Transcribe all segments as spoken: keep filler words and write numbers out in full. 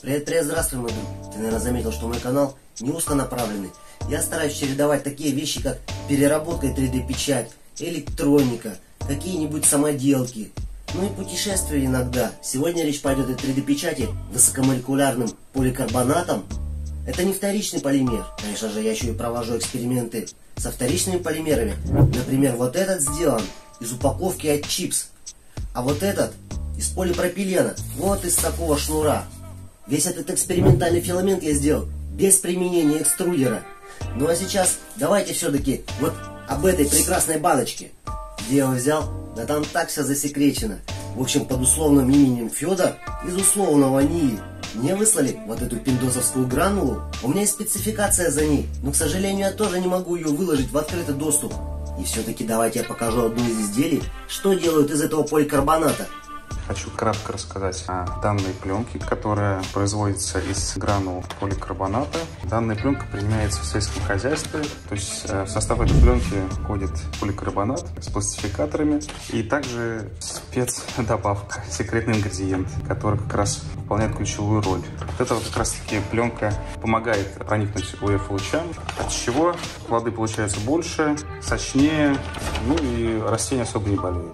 Привет, привет, здравствуй, мой друг. Ты, наверное, заметил, что мой канал не узконаправленный. Я стараюсь чередовать такие вещи, как переработка и три дэ печать, электроника, какие-нибудь самоделки, ну и путешествия иногда. Сегодня речь пойдет о три дэ печати высокомолекулярным поликарбонатом. Это не вторичный полимер. Конечно же, я еще и провожу эксперименты со вторичными полимерами. Например, вот этот сделан из упаковки от чипс, а вот этот из полипропилена, вот из такого шнура. Весь этот экспериментальный филамент я сделал без применения экструдера. Ну а сейчас давайте все-таки вот об этой прекрасной баночке. Где я его взял? Да там так все засекречено. В общем, под условным именем Федор из условного НИИ мне выслали вот эту пиндосовскую гранулу. У меня есть спецификация за ней, но, к сожалению, я тоже не могу ее выложить в открытый доступ. И все-таки давайте я покажу одно из изделий, что делают из этого поликарбоната. Хочу кратко рассказать о данной пленке, которая производится из гранул поликарбоната. Данная пленка применяется в сельском хозяйстве, то есть в состав этой пленки входит поликарбонат с пластификаторами и также спецдобавка, секретный ингредиент, который как раз выполняет ключевую роль. Вот эта вот как раз таки пленка помогает проникнуть у ю эф лучам, от чего плоды получаются больше, сочнее, ну и растения особо не болеют.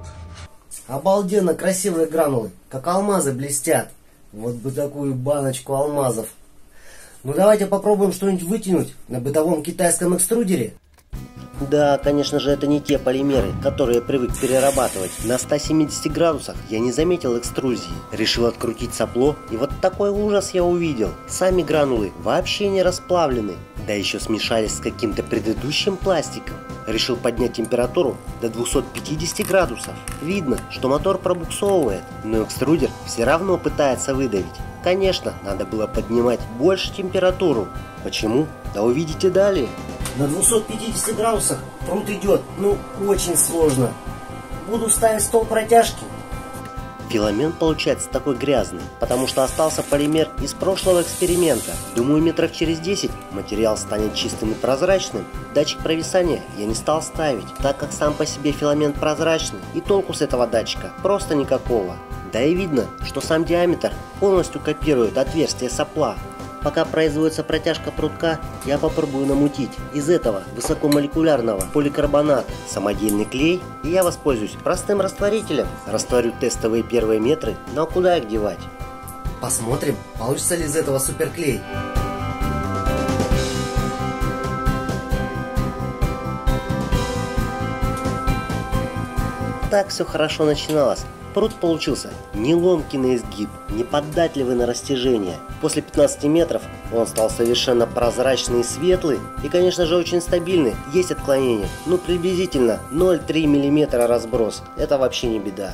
Обалденно красивые гранулы, как алмазы блестят. Вот бы такую баночку алмазов. Ну давайте попробуем что-нибудь вытянуть на бытовом китайском экструдере. Да, конечно же, это не те полимеры, которые я привык перерабатывать. На ста семидесяти градусах я не заметил экструзии. Решил открутить сопло, и вот такой ужас я увидел. Сами гранулы вообще не расплавлены, да еще смешались с каким-то предыдущим пластиком. Решил поднять температуру до двухсот пятидесяти градусов. Видно, что мотор пробуксовывает, но экструдер все равно пытается выдавить. Конечно, надо было поднимать больше температуру. Почему? Да увидите далее. На двухстах пятидесяти градусах труд идет, ну, очень сложно. Буду ставить стол протяжки. Филамент получается такой грязный, потому что остался полимер из прошлого эксперимента. Думаю, метров через десять материал станет чистым и прозрачным. Датчик провисания я не стал ставить, так как сам по себе филамент прозрачный, и толку с этого датчика просто никакого. Да и видно, что сам диаметр полностью копирует отверстие сопла. Пока производится протяжка прутка, я попробую намутить из этого высокомолекулярного поликарбоната самодельный клей, и я воспользуюсь простым растворителем. Растворю тестовые первые метры, но куда их девать? Посмотрим, получится ли из этого суперклей. Так все хорошо начиналось. Прут получился не ломкий на изгиб, не податливый на растяжение. После пятнадцати метров он стал совершенно прозрачный и светлый, и, конечно же, очень стабильный. Есть отклонения, ну приблизительно ноль целых три миллиметра разброс. Это вообще не беда.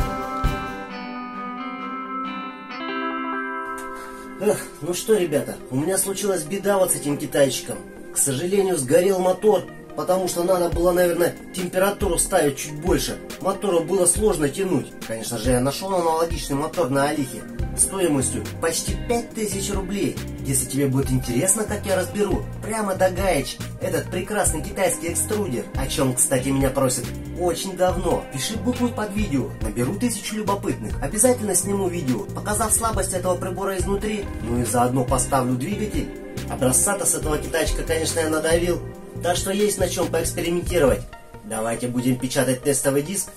Эх, ну что, ребята, у меня случилась беда вот с этим китайчиком. К сожалению, сгорел мотор. Потому что надо было, наверное, температуру ставить чуть больше. Мотору было сложно тянуть. Конечно же, я нашел аналогичный мотор на Алихе стоимостью почти пять тысяч рублей. Если тебе будет интересно, как я разберу прямо до гаечки этот прекрасный китайский экструдер, о чем, кстати, меня просят очень давно, пиши буквы под видео, наберу тысячу любопытных. Обязательно сниму видео, показав слабость этого прибора изнутри, ну и заодно поставлю двигатель. Образца-то с этого китайчика, конечно, я надавил. Так что есть на чем поэкспериментировать. Давайте будем печатать тестовый диск.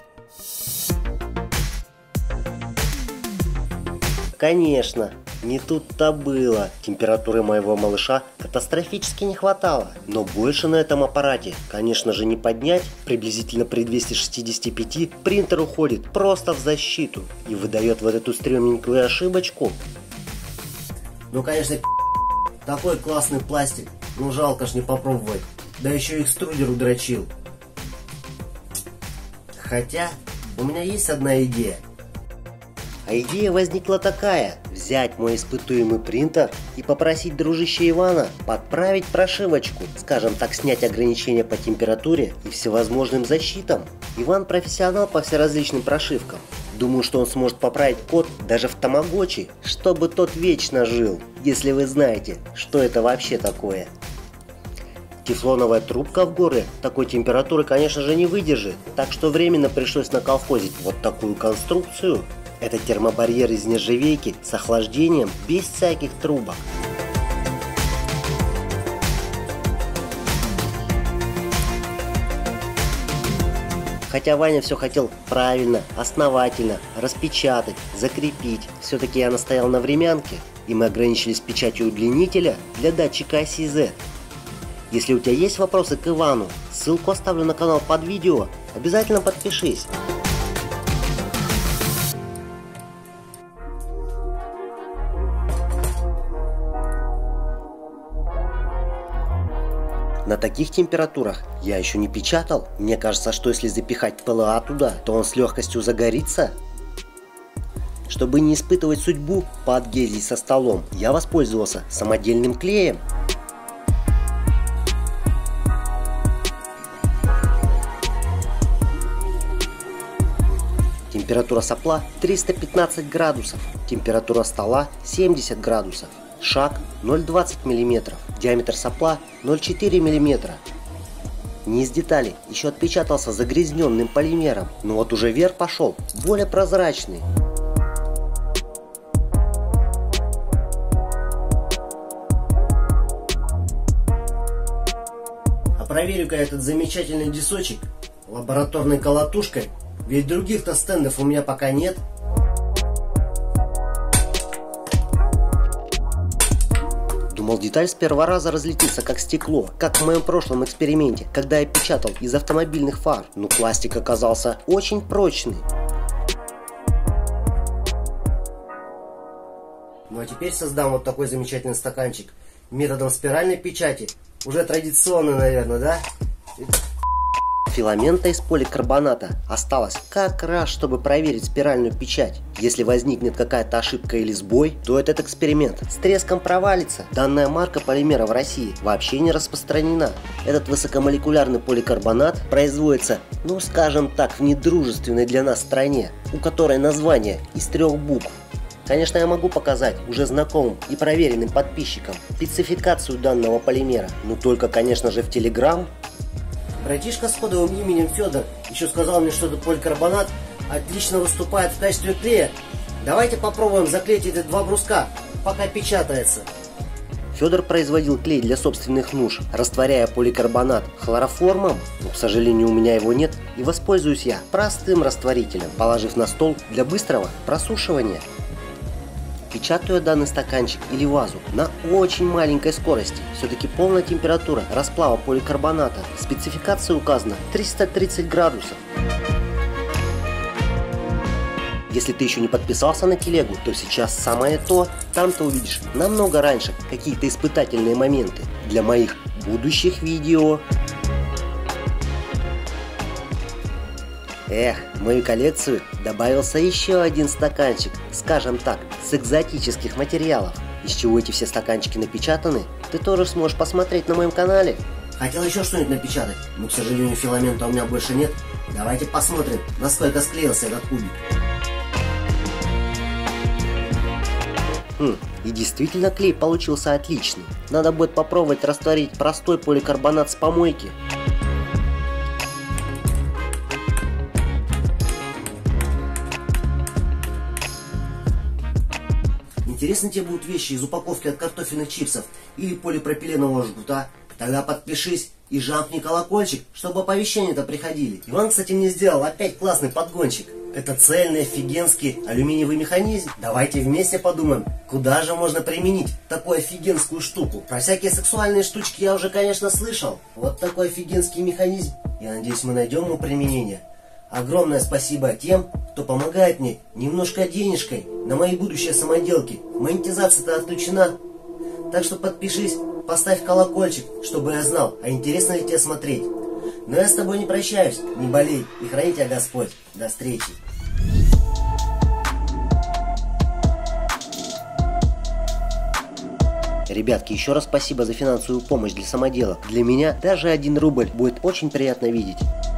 Конечно, не тут-то было. Температуры моего малыша катастрофически не хватало. Но больше на этом аппарате, конечно же, не поднять. Приблизительно при двухстах шестидесяти пяти принтер уходит просто в защиту и выдает вот эту стрёмненькую ошибочку. Ну, конечно, такой классный пластик. Ну жалко ж не попробовать. Да еще и экструдер удрочил. Хотя у меня есть одна идея. А идея возникла такая: взять мой испытуемый принтер и попросить дружище Ивана подправить прошивочку. Скажем так, снять ограничения по температуре и всевозможным защитам. Иван профессионал по всеразличным прошивкам. Думаю, что он сможет поправить код даже в тамагочи, чтобы тот вечно жил. Если вы знаете, что это вообще такое. Тефлоновая трубка в горле такой температуры, конечно же, не выдержит, так что временно пришлось наколхозить вот такую конструкцию. Это термобарьер из нержавейки с охлаждением без всяких трубок. Хотя Ваня все хотел правильно, основательно, распечатать, закрепить, все-таки я настоял на времянке, и мы ограничились печатью удлинителя для датчика оси зет. Если у тебя есть вопросы к Ивану, ссылку оставлю на канал под видео, обязательно подпишись. На таких температурах я еще не печатал. Мне кажется, что если запихать пэ эл а туда, то он с легкостью загорится. Чтобы не испытывать судьбу по адгезии со столом, я воспользовался самодельным клеем. Температура сопла триста пятнадцать градусов, температура стола семьдесят градусов. Шаг ноль целых двадцать миллиметров, диаметр сопла ноль целых четыре миллиметра. Низ детали еще отпечатался загрязненным полимером, но вот уже верх пошел более прозрачный. А проверю-ка этот замечательный дисочек лабораторной колотушкой, ведь других-то стендов у меня пока нет. Думал, деталь с первого раза разлетится как стекло, как в моем прошлом эксперименте, когда я печатал из автомобильных фар. Но пластик оказался очень прочный. Ну а теперь создам вот такой замечательный стаканчик методом спиральной печати. Уже традиционно, наверное, да? Филамента из поликарбоната осталось как раз, чтобы проверить спиральную печать. Если возникнет какая-то ошибка или сбой, то этот эксперимент с треском провалится. Данная марка полимера в России вообще не распространена. Этот высокомолекулярный поликарбонат производится, ну скажем так, в недружественной для нас стране, у которой название из трех букв. Конечно, я могу показать уже знакомым и проверенным подписчикам спецификацию данного полимера, но только, конечно же, в Telegram. Братишка с кодовым именем Федор еще сказал мне, что этот поликарбонат отлично выступает в качестве клея. Давайте попробуем заклеить эти два бруска, пока печатается. Федор производил клей для собственных нужд, растворяя поликарбонат хлороформом, но, к сожалению, у меня его нет, и воспользуюсь я простым растворителем, положив на стол для быстрого просушивания. Печатаю данный стаканчик или вазу на очень маленькой скорости. Все-таки полная температура расплава поликарбоната. Спецификация указана триста тридцать градусов. Если ты еще не подписался на телегу, то сейчас самое то. Там ты увидишь намного раньше какие-то испытательные моменты для моих будущих видео. Эх, в мою коллекцию добавился еще один стаканчик, скажем так, с экзотических материалов. Из чего эти все стаканчики напечатаны, ты тоже сможешь посмотреть на моем канале. Хотел еще что-нибудь напечатать, но, к сожалению, филамента у меня больше нет. Давайте посмотрим, насколько склеился этот кубик. Хм, и действительно клей получился отличный. Надо будет попробовать растворить простой поликарбонат с помойки. Интересны тебе будут вещи из упаковки от картофельных чипсов или полипропиленового жгута? Тогда подпишись и жахни колокольчик, чтобы оповещения-то приходили. Иван, кстати, мне сделал опять классный подгончик. Это цельный, офигенский алюминиевый механизм. Давайте вместе подумаем, куда же можно применить такую офигенскую штуку. Про всякие сексуальные штучки я уже, конечно, слышал. Вот такой офигенский механизм. Я надеюсь, мы найдем ему применение. Огромное спасибо тем, кто помогает мне немножко денежкой на мои будущие самоделки. Монетизация-то отключена. Так что подпишись, поставь колокольчик, чтобы я знал, а интересно ли тебе смотреть. Но я с тобой не прощаюсь, не болей, и храни тебя Господь. До встречи. Ребятки, еще раз спасибо за финансовую помощь для самоделок. Для меня даже один рубль будет очень приятно видеть.